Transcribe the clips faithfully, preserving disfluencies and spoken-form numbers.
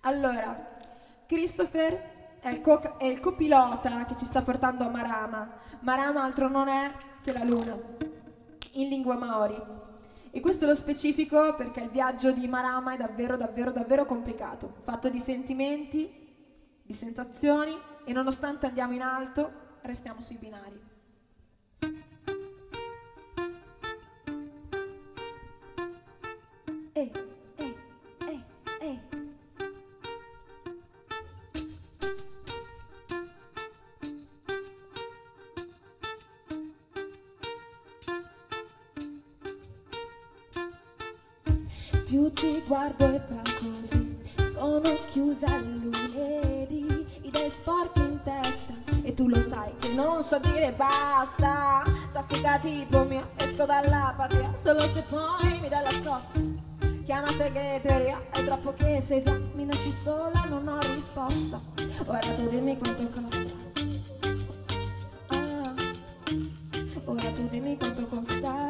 Allora, Christopher è il, co- è il copilota che ci sta portando a Marama. Marama altro non è che la luna, in lingua maori. E questo lo specifico perché il viaggio di Marama è davvero, davvero, davvero complicato, fatto di sentimenti, di sensazioni e nonostante andiamo in alto, restiamo sui binari. Ehi, ehi, ehi, ehi. Più ti guardo e va così, sono chiusa al lunedì, idee sporche in testa e tu lo sai che non so dire basta. Tossica tipo mia, esco dall'apatia solo se poi mi dai la scossa. Chiama segreteria, è troppo che sei via, mi lasci sola, non ho risposta. Ora tu dimmi quanto costa. Ah, ora tu dimmi quanto costa.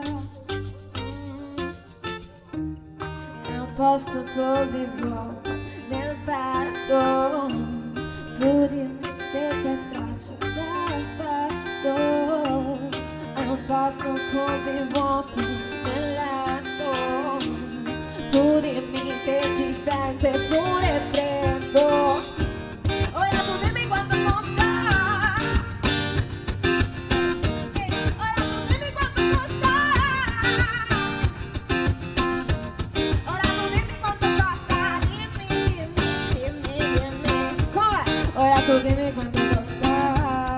Posto così vuoto nel petto, tu dimmi se c'è traccia d'affetto. È un posto così vuoto nel letto, tu dimmi se si sente pure freddo. Ora tu dimmi quanto costa. Ora tu dimmi quanto costa. Ora tu dimmi quanto costa.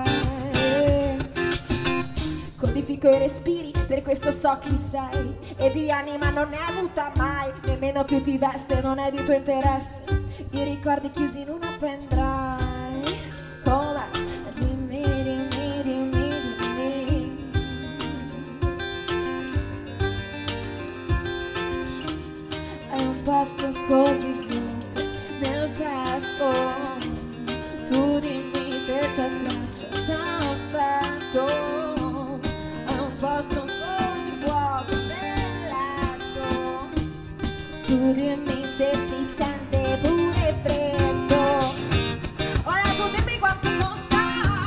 Codifico i respiri, per questo so chi sei. E di anima non ne hai avuta mai, nemmeno più ti veste, non è di tuo interesse. I ricordi chiusi in una pendrive. Come? Dimmi, dimmi, dimmi, dimmi. È un posto così vuoto nel petto, tu dimmi se c'è traccia d'affetto. È un posto così vuoto nel letto, tu dimmi se si sente pure freddo. Ora tu dimmi quanto costa.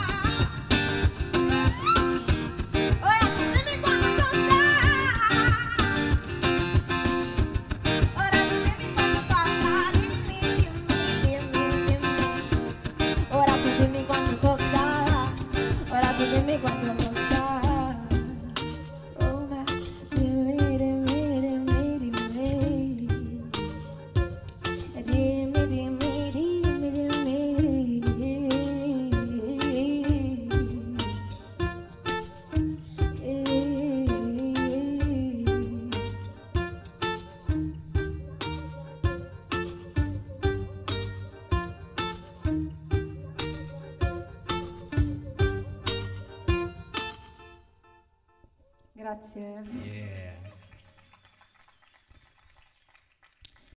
Ora tu dimmi quanto costa. Ora tu dimmi quanto costa. Dimmi, dimmi, dimmi, dimmi. Ora tu dimmi quanto costa. Ora tu dimmi quanto costa. Oh ma dimmi, dimmi, dimmi, dimmi. Dimmi, dimmi, dimmi, dimmi. Grazie. Yeah.